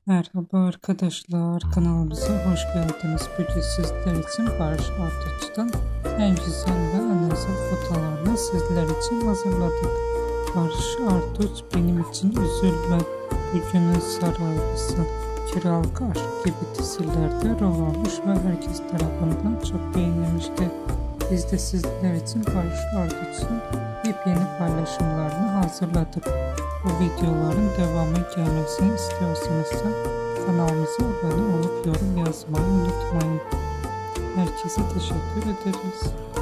Merhaba arkadaşlar, kanalımıza hoş geldiniz. Bugün sizler için Barış Arduç'tan en güzel ve en özel fotolarını sizler için hazırladık. Barış Arduç benim için üzülme, bugünün saraylısı, kiralık aşk gibi dizilerde rol almış ve herkes tarafından çok beğenilmişti. Biz de sizler için Barış Arduç'un yepyeni paylaşımlarını hazırladık. Bu videoların devamı gelmesini istiyorsanız kanalımıza abone olup yorum yazmayı unutmayın. Herkese teşekkür ederiz.